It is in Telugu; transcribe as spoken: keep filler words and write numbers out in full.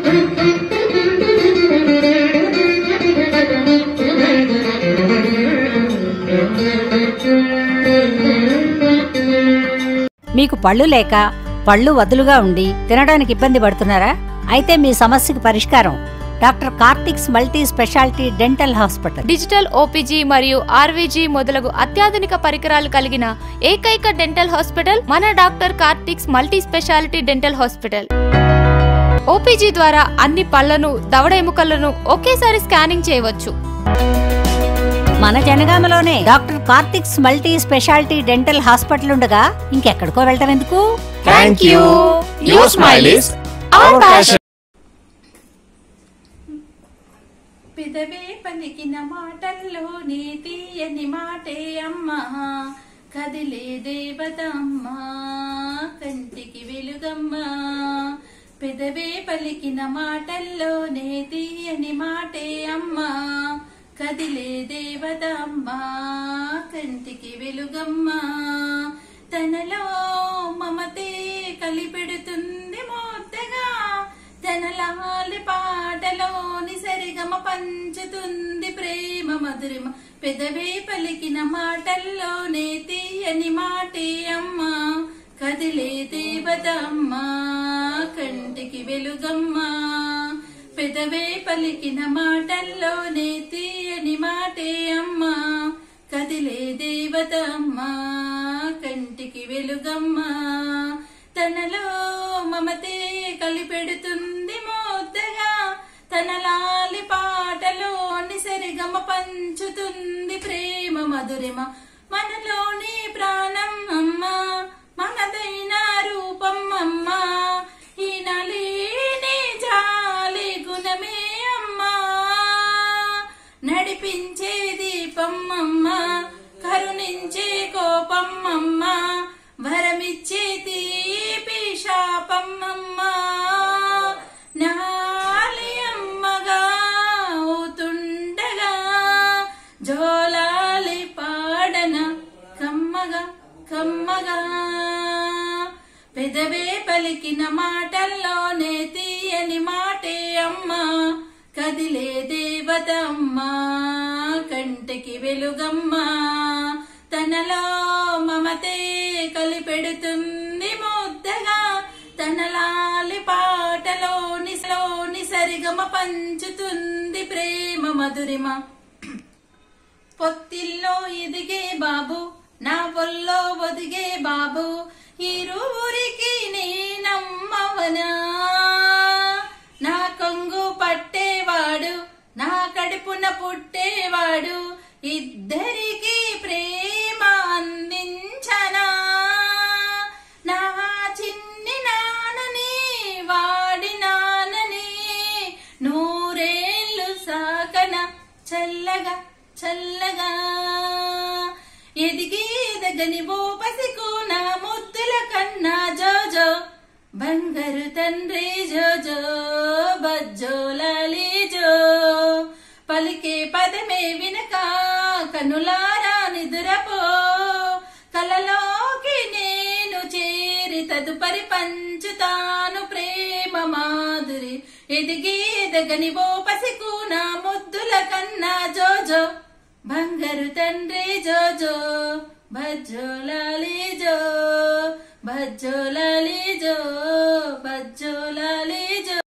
మీకు పళ్ళు లేక పళ్ళు వదులుగా ఉండి తినడానికి ఇబ్బంది పడుతున్నారా? అయితే మీ సమస్యకు పరిష్కారం doctor Karthik's multi speciality dental hospital. Digital OPG మరియు ఆర్వీజీ మొదలగు అత్యాధునిక పరికరాలు కలిగిన ఏకైక డెంటల్ హాస్పిటల్ మన doctor Karthik's multi speciality dental hospital. OPG ద్వారా అన్ని పళ్లను, దవడ ఎముకలను ఒకేసారి స్కానింగ్ చేయవచ్చు. మన జనగామలోనే doctor Karthik's multi speciality dental hospital ఉండగా ఇంకెక్కడికో వెళ్ళటం ఎందుకు? Thank you. Your smile is our passion. పెదవే పలికిన మాటల్లోనే తీయని మాటే అమ్మా, కదిలే దేవత అమ్మా, కంటికి వెలుగమ్మా. పెదవే పలికిన మాటల్లోనే తీయని మాటే అమ్మా, కదిలే దేవత అమ్మా, కంటికి వెలుగమ్మా. తనలో మమతే కలిపెడుతుంది మోత్తగా, తనలాలి పాటలోని సరిగమ పంచుతుంది ప్రేమ మధురిమ. పెదవే పలికిన మాటల్లోనే తీయని మాటే అమ్మా, కదిలే దేవత అమ్మా, కంటికి వెలుగమ్మా. పెదవే పలికిన మాటల్లోనే తీయని మాటే అమ్మా, కదిలే దేవత అమ్మా, కంటికి వెలుగమ్మా. తనలో మమతే కలిపెడుతుంది మోద్దగా, తనలాలి పాటలోని సరిగమ పంచుతుంది ప్రేమ మధురిమ. మనలోని ప్రాణం అమ్మా, మనదైన రూపం అమ్మా, ఈ నలిని జాలి గుణమే అమ్మా, నడిపించే దీపం అమ్మా, కరుణించే కోపం అమ్మా, వరమిచ్చే తీపి శాపం అమ్మా. నాలి అమ్మగా అవుతుండగా జోలాలి పాడన కమ్మగా కమ్మగా. పెదవే పలికిన మాటల్లోనే తీయని మాటే అమ్మా, కదిలే దేవత అమ్మా, కంటికి వెలుగమ్మా. తనలో మమతే కలిపెడుతుంది ముద్దగా, తనలాలి పాటలోని లోని సరిగమ పంచుతుంది ప్రేమ మధురిమ. పొత్తిల్లో ఎదిగే బాబు, నా పొల్లో ఒదిగే బాబు, ఇరువురికి నేనమ్మవనా, నా కొంగు పట్టేవాడు, నా కడుపున పుట్టేవాడు, ఇద్దరికి ప్రేమ అందించనా. నా చిన్ని నాన్నని వాడి నాన్నని నూరేళ్ళు సాకన చల్లగా చల్లగా. ఎదిగి ఎదగని ఓ పసికు నా ముద్దుల కన్నా జోజో, బంగారు తండ్రి జోజో, బజ్జోలాలి జో. పలికే పదమే వినక కనులారా నిదురపో, కలలోకి నేను చేరి తదుపరి పంచుతాను ప్రేమ మాధురి. ఎదిగి ఎదగని ఓ పసికు నా ముద్దుల కన్నా జోజో, బంగారు తండ్రి జోజో, బజ్జోలాలి జో, బజ్జోలాలి జో, బజ్జోలాలి జో.